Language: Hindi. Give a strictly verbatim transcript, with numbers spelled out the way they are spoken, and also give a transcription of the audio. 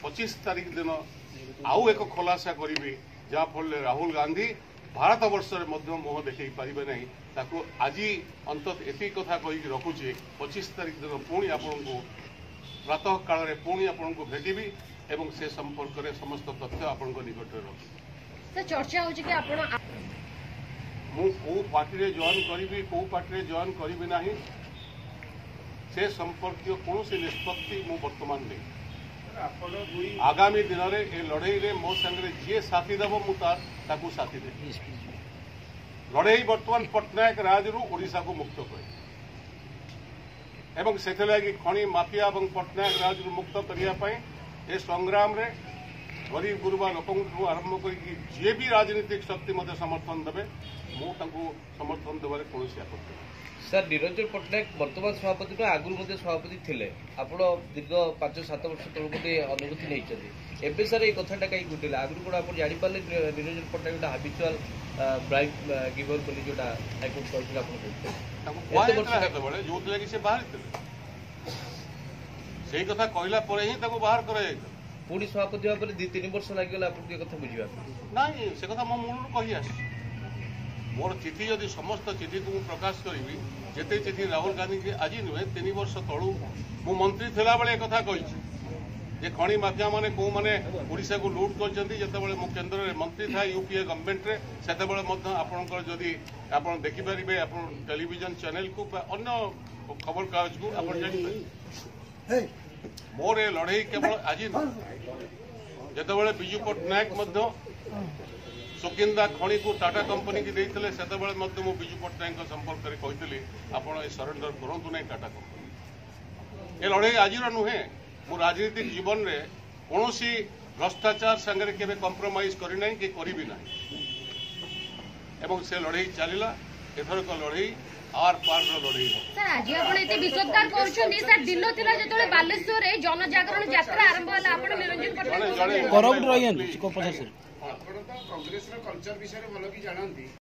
पच्चीस तारीख दिन आउ एक खुलासा करी जहाँफल राहुल गांधी भारत वर्ष में मुह देखई पारे ना ताकू आज अंत एति कथा कही रखुचे पच्चीस तारीख दिन पुणी आपण को प्रातः काल पुणी आपण को भेटबी एवं से संपर्क में समस्त तथ्य आपण निकट में रखी चर्चा हो कि आपण मु को पार्टी रे जॉइन करी को पार्टी रे जॉइन करी ना से संपर्क कौन से निष्पत्ति मु वर्तमान नहीं आगामी दिन में ए लड़ई रे मो संगे जी साथी देव मुझे साथी दे लड़ई बर्तमान पट्टनायक राज रु ओडिशा को मुक्त करे एवं से खनि माफिया और पट्टनायक राज रु मुक्त करने ए संग्राम रे गरीब गुरुबा लोक आरंभ कर जी भी राजनीतिक शक्ति मत समर्थन देवे मुझे समर्थन देवे कौन आपत्ति सर निरंजन पट्टनायक वर्तमान सभापति आगुरी मध्य सभापति थे आप दीर्घ पांच सात वर्ष तक गोटे अनुभूति नहीं एवं सर ये कथाटा कहीं घुटिला आगुरी कौन आप जापारे निरंजन पट्टनायक गोटे हाबिचुआल ब्राइब गिवर बोली जोटा हाइकोर्ट कहते जो से बाहर से कथा कहला ही बाहर कर पुणी सभापति भाव में दी तीन वर्ष लगे आपको कथा बुझा ना से कथा मो मूल कही आस मोर चिठी जदि समस्त चिठी को प्रकाश करी जिते चिठी राहुल गांधी जी आज नुहे तीन वर्ष तलू मु मंत्री थिला बेले कथा कही खनि माफिया माने को माने ओडिशा को लुट करते मु केन्द्र में मंत्री था यूपीए गवर्नमेंट रे सेते आपणकर जदि आपण देखि परिबे आपण टेलीविजन चैनल को अन्य खबर कागज को आपण जानि मोर ए लड़ई केवल आज जिते विजु पट्टनायक सुकिंदा खनि को टाटा कंपनी की देते से विजु पट्टनायक संपर्क में कही आप सरेंडर करूँ ना टाटा कंपनी ए लड़ई आज नुहे मु राजनीतिक जीवन में कौन भ्रष्टाचार संगे केवे कंप्रोमाइज करना कि करी ना एवं से लड़ई चलला एथरक लड़ई आर पार लड़ई सर आज आप एते विश्वास करूछन सर दिन थिला जतले बालेश्वर रे जनजागरण यात्रा आरंभ होला आपण निरंजन पट्टनायक करप्ट रहियन को पचास आपण तो कांग्रेस रो कल्चर विषय भलो कि जानंती।